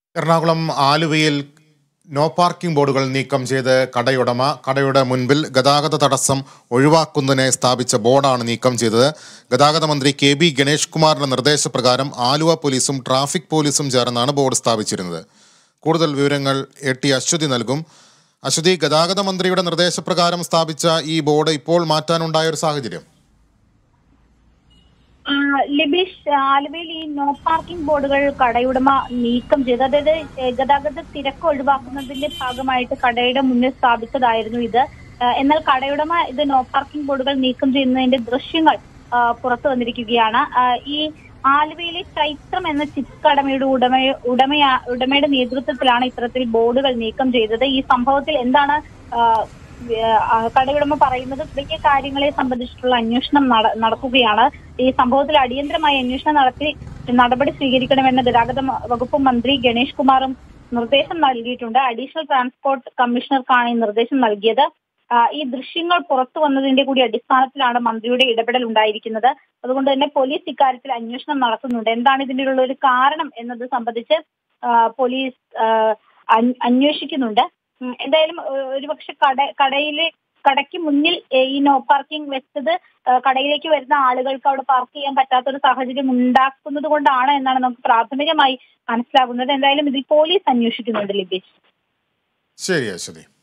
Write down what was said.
എറണാകുളം ആലുവയിൽ no parking ബോർഡുകൾ നീക്കം ചെയ്ത് കടയുടമ. കടയുടെ മുൻപിൽ ഗതാഗത തടസ്സം ഒഴിവാക്കുന്നതിനായി സ്ഥാപിച്ച ബോർഡാണ് നീക്കം ചെയ്തത്. ഗതാഗത മന്ത്രി കെ.ബി. ഗണേഷ് കുമാറിന്റെ നിർദ്ദേശപ്രകാരം ആലുവ പോലീസും ട്രാഫിക് പോലീസും ചേർന്നാണ് ബോർഡ് സ്ഥാപിച്ചിരുന്നത്. കൂടുതൽ വിവരങ്ങൾ എ.ടി. അശ്വതി നൽകും. അശ്വതി, ഗതാഗത മന്ത്രിയുടെ നിർദ്ദേശപ്രകാരം സ്ഥാപിച്ച ഈ ബോർഡ് ഇപ്പോൾ മാറ്റാനുണ്ടായ ഒരു സാഹചര്യം? ലിബീഷ്, ആലുവയിൽ ഈ നോ പാർക്കിംഗ് ബോർഡുകൾ കടയുടമ നീക്കം ചെയ്തു. അതായത് ഗതാഗത തിരക്ക് ഒഴിവാക്കുന്നതിന്റെ ഭാഗമായിട്ട് കടയുടെ മുന്നിൽ സ്ഥാപിച്ചതായിരുന്നു ഇത്. എന്നാൽ കടയുടമ ഇത് നോ പാർക്കിംഗ് ബോർഡുകൾ നീക്കം ചെയ്യുന്നതിന്റെ ദൃശ്യങ്ങൾ പുറത്തു വന്നിരിക്കുകയാണ്. ഈ ആലുവയിലെ ചൈത്രം എന്ന ചിപ്സ് കടമയുടെ ഉടമയുടെ നേതൃത്വത്തിലാണ് ഇത്തരത്തിൽ ബോർഡുകൾ നീക്കം ചെയ്തത്. ഈ സംഭവത്തിൽ എന്താണ് കടയുടമ പറയുന്നത്? തുടങ്ങിയ കാര്യങ്ങളെ സംബന്ധിച്ചിട്ടുള്ള അന്വേഷണം നടക്കുകയാണ്. ഈ സംഭവത്തിൽ അടിയന്തരമായി അന്വേഷണം നടത്തി നടപടി സ്വീകരിക്കണമെന്ന് ഗതാഗത വകുപ്പ് മന്ത്രി ഗണേഷ് കുമാറും നിർദ്ദേശം നൽകിയിട്ടുണ്ട്. അഡീഷണൽ ട്രാൻസ്പോർട്ട് കമ്മീഷണർക്കാണ് ഈ നിർദ്ദേശം നൽകിയത്. ഈ ദൃശ്യങ്ങൾ പുറത്തു വന്നതിന്റെ കൂടി അടിസ്ഥാനത്തിലാണ് മന്ത്രിയുടെ ഇടപെടൽ ഉണ്ടായിരിക്കുന്നത്. അതുകൊണ്ട് തന്നെ പോലീസ് ഇക്കാര്യത്തിൽ അന്വേഷണം നടത്തുന്നുണ്ട്. എന്താണ് ഇതിനുള്ള ഒരു കാരണം എന്നത് സംബന്ധിച്ച് പോലീസ് അന്വേഷിക്കുന്നുണ്ട്. എന്തായാലും ഒരുപക്ഷെ കടയ്ക്ക് മുന്നിൽ ഈ നോ പാർക്കിംഗ് വെച്ചത് കടയിലേക്ക് വരുന്ന ആളുകൾക്ക് അവിടെ പാർക്ക് ചെയ്യാൻ പറ്റാത്തൊരു സാഹചര്യം ഉണ്ടാക്കുന്നത് കൊണ്ടാണ് എന്നാണ് നമുക്ക് പ്രാഥമികമായി മനസ്സിലാകുന്നത്. എന്തായാലും ഇതിൽ പോലീസ് അന്വേഷിക്കുന്നുണ്ട് ലിബീഷ്. ശരി അശ്വതി.